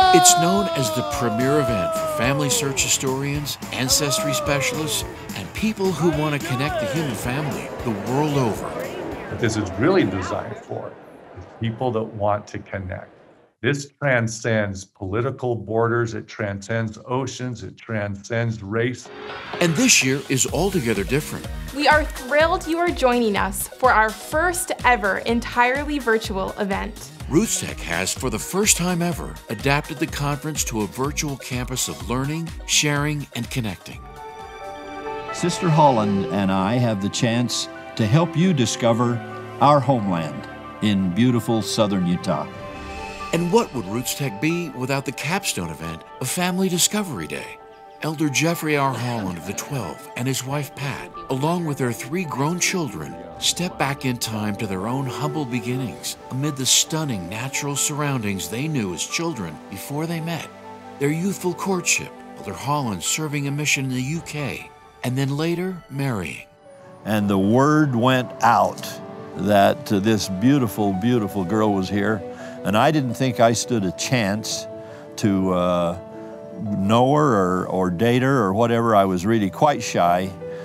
It's known as the premier event for family search historians, ancestry specialists, and people who want to connect the human family the world over. What this is really designed for is people that want to connect. This transcends political borders, it transcends oceans, it transcends race. And this year is altogether different. We are thrilled you are joining us for our first ever entirely virtual event. RootsTech has, for the first time ever, adapted the conference to a virtual campus of learning, sharing, and connecting. Sister Holland and I have the chance to help you discover our homeland in beautiful southern Utah. And what would RootsTech be without the capstone event of Family Discovery Day? Elder Jeffrey R. Holland of the 12 and his wife Pat, along with their 3 grown children, step back in time to their own humble beginnings amid the stunning natural surroundings they knew as children before they met. Their youthful courtship, Elder Holland serving a mission in the UK, and then later marrying. And the word went out that this beautiful, beautiful girl was here, and I didn't think I stood a chance to know her or date her or whatever. I was really quite shy,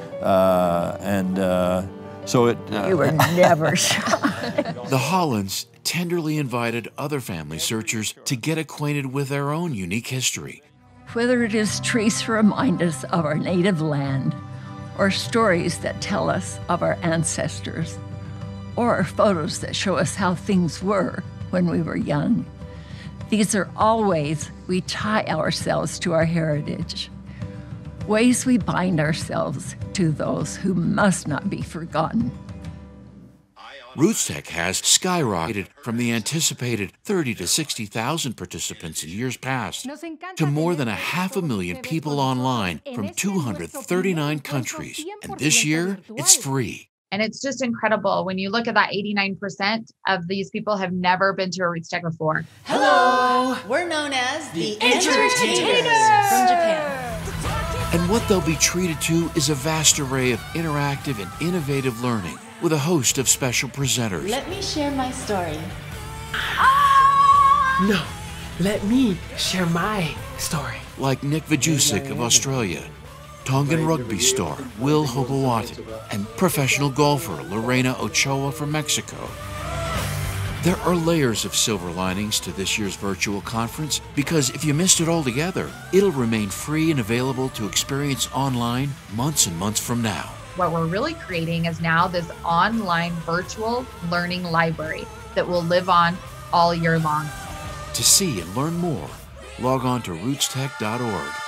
so it... You were never shy. The Hollands tenderly invited other family searchers to get acquainted with their own unique history. Whether it is trees to remind us of our native land, or stories that tell us of our ancestors, or photos that show us how things were when we were young. These are all ways we tie ourselves to our heritage, ways we bind ourselves to those who must not be forgotten. RootsTech has skyrocketed from the anticipated 30,000 to 60,000 participants in years past to more than 500,000 people online from 239 countries. And this year, it's free. And it's just incredible when you look at that 89% of these people have never been to a RootsTech before. Hello! We're known as the Entertainers from Japan. And what they'll be treated to is a vast array of interactive and innovative learning with a host of special presenters. Let me share my story. No, let me share my story. Like Nick Vujicic of Australia, Tongan rugby star Will Hoboatin, and professional golfer Lorena Ochoa from Mexico. There are layers of silver linings to this year's virtual conference because if you missed it altogether, it'll remain free and available to experience online months and months from now. What we're really creating is now this online virtual learning library that will live on all year long. To see and learn more, log on to rootstech.org.